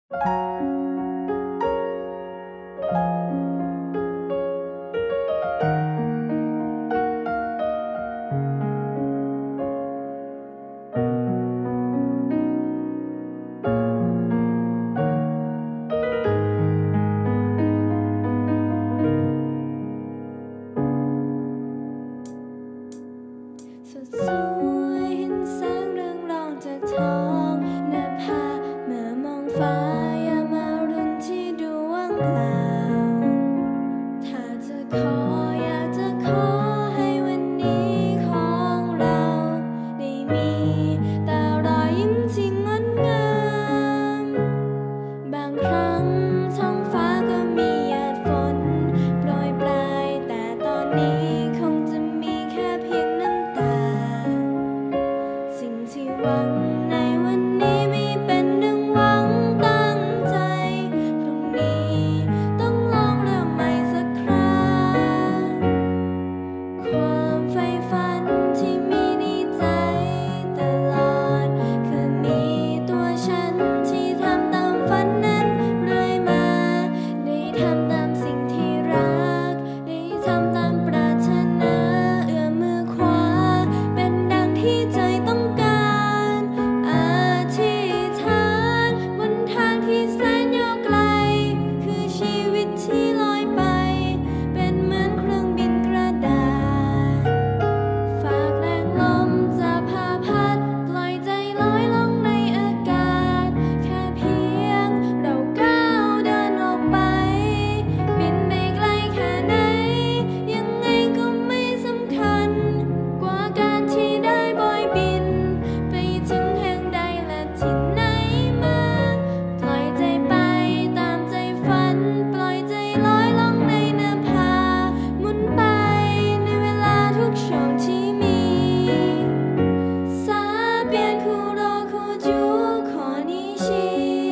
สดสวยเห็นแสงเรืองรองจากท้องนภาเมื่อมองฟ้ายามอรุณที่ดวงเปล่าถ้าจะขออยากจะขอให้วันนี้ของเราได้มีแต่รอยยิ้มที่งดงามบางครั้งท้องฟ้าก็มีหยาดฝนโปรยปลายแต่ตอนนี้คงจะมีแค่เพียงน้ำตาสิ่งที่หวังในวันนี้ไม่เป็นดังหวังตั้งใจพรุ่งนี้ต้องลองเริ่มใหม่สักครั้งความใฝ่ฝันที่มีในใจตลอดคือมีตัวฉันที่ทำตามฝันนั้นเรื่อยมาได้ทำตามสิ่งที่รักได้ทำตามปรารถนาเอื้อมมือขวาเป็นดังที่ใจต้องการอธิษฐานบนทางที่แสนยาวไกลคือชีวิตที่ลอยไปเป็นเหมือนเครื่องบินกระดาษฝากแรงลมจะพาพัดปล่อยใจลอยลงในอากาศแค่เพียงเราก้าวเดินออกไปบินไปไกลแค่ไหนยังไงก็ไม่สำคัญกว่าการที่ได้บอยบินไปถึงแห่งใดและที่ไหนมาปล่อยใจไปตามใจฝันปล่อยใจลอยลงในนภาหมุนไปในเวลาทุกช่องที่มีซาเปียนคูโรคูจูขอนิชิ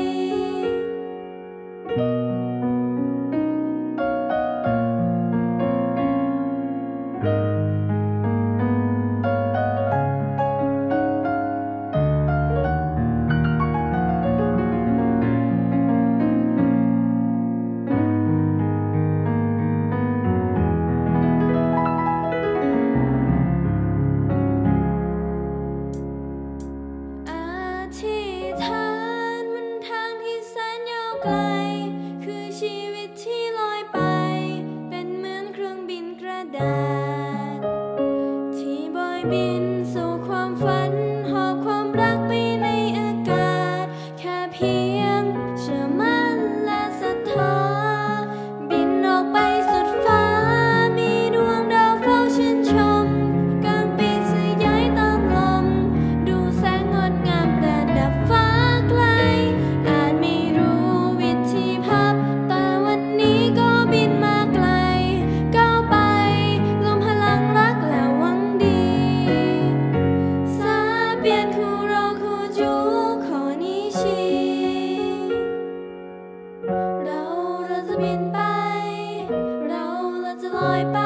อธิษฐานบนทางที่แสนยาวไกลคือชีวิตที่ลอยไปเป็นเหมือนเครื่องบินกระดาษที่บอยบินสู่ความฝันหอบความรักไปในอากาศแค่เพียงเชื่อมั่นและศรัทธาบินออกไปสุดฟ้ามีดวงดาวเฝ้าชื่นชมกลางปีกสื่อย้ายตามลมดูแสงงดงามประดับฟ้าไกลอาจไม่รู้วิธีพับแต่วันนี้ก็บินมาไกลก้าวไปรวมพลังรักและหวังดีซาเปียนคูโรคูจูขอนิชิเราจะบินไปเราจะลอยไป